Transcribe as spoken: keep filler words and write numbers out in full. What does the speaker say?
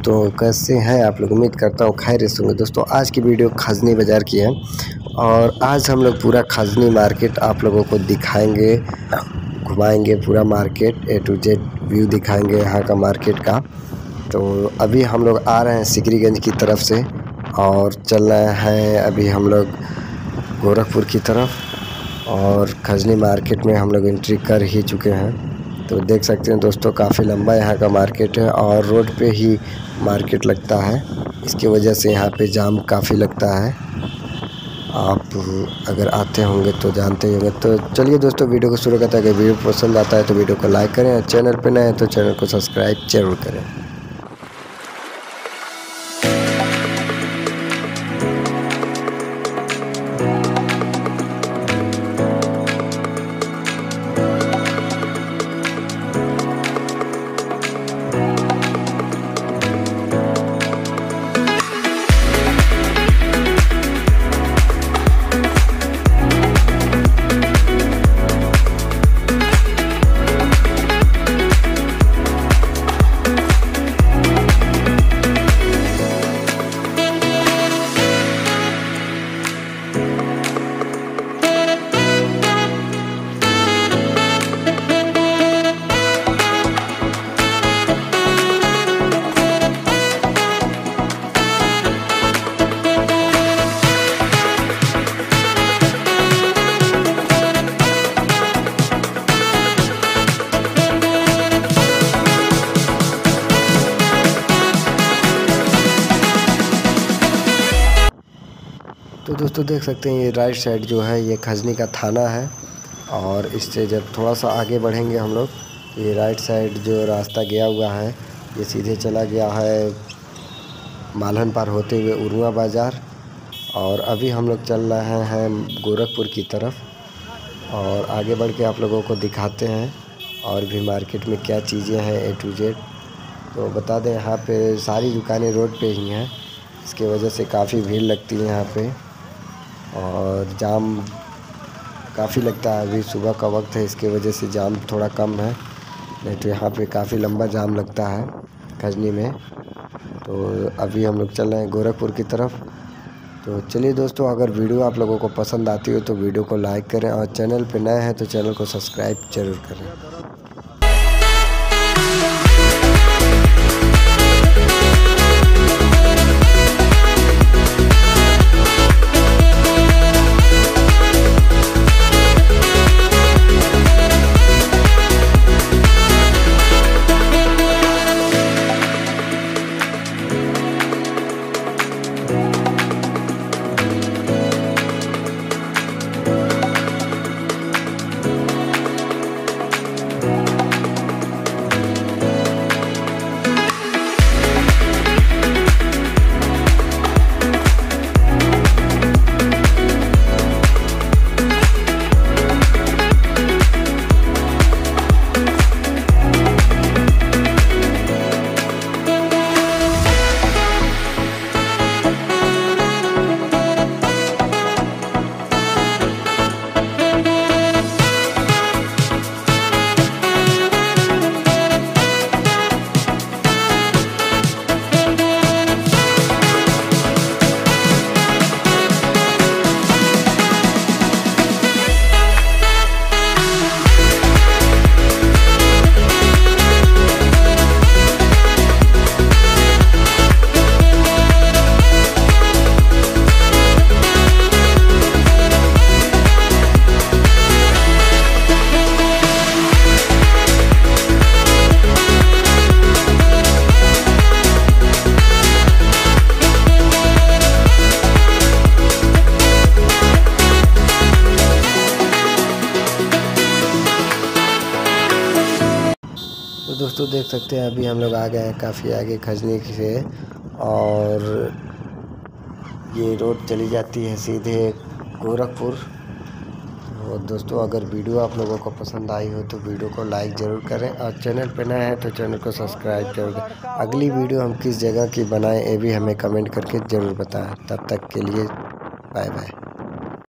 दोस्तों, कैसे हैं आप लोग? उम्मीद करता हूँ खैरियत से होंगे। दोस्तों, आज की वीडियो खजनी बाज़ार की है और आज हम लोग पूरा खजनी मार्केट आप लोगों को दिखाएंगे, घुमाएंगे पूरा market, A to Z view दिखाएंगे यहाँ का मार्केट का। तो अभी हम लोग आ रहे हैं सिकरीगंज की तरफ से और चल रहे हैं अभी हम लोग गोरखपुर की तरफ और खजनी मार्केट में हम लोग एंट्री कर ही चुके हैं। तो देख सकते हैं दोस्तों, काफ़ी लंबा यहाँ का मार्केट है और रोड पे ही मार्केट लगता है, इसकी वजह से यहाँ पे जाम काफ़ी लगता है। आप अगर आते होंगे तो जानते ही होंगे। तो चलिए दोस्तों, वीडियो को शुरू करते हैं। अगर वीडियो पसंद आता है तो वीडियो को लाइक करें और चैनल पे नए हैं तो चैनल को सब्सक्राइब जरूर करें। तो दोस्तों देख सकते हैं, ये राइट साइड जो है ये खजनी का थाना है और इससे जब थोड़ा सा आगे बढ़ेंगे हम लोग, ये राइट साइड जो रास्ता गया हुआ है ये सीधे चला गया है मालहन पार होते हुए उरुआ बाज़ार। और अभी हम लोग चल रहे हैं गोरखपुर की तरफ और आगे बढ़ के आप लोगों को दिखाते हैं और भी मार्केट में क्या चीज़ें हैं ए टू जेड। तो बता दें, यहाँ पे सारी दुकानें रोड पे ही हैं, इसके वजह से काफ़ी भीड़ लगती है यहाँ पे और जाम काफ़ी लगता है। अभी सुबह का वक्त है, इसके वजह से जाम थोड़ा कम है, नहीं तो यहाँ पे काफ़ी लंबा जाम लगता है खजनी में। तो अभी हम लोग चल रहे हैं गोरखपुर की तरफ। तो चलिए दोस्तों, अगर वीडियो आप लोगों को पसंद आती हो तो वीडियो को लाइक करें और चैनल पे नए हैं तो चैनल को सब्सक्राइब जरूर करें। तो दोस्तों देख सकते हैं, अभी हम लोग आ गए हैं काफ़ी आगे खजनी से और ये रोड चली जाती है सीधे गोरखपुर। और दोस्तों, अगर वीडियो आप लोगों को पसंद आई हो तो वीडियो को लाइक ज़रूर करें और चैनल पे नए हैं तो चैनल को सब्सक्राइब जरूर करें। अगली वीडियो हम किस जगह की बनाएं ये भी हमें कमेंट करके ज़रूर बताएं। तब तक के लिए बाय बाय।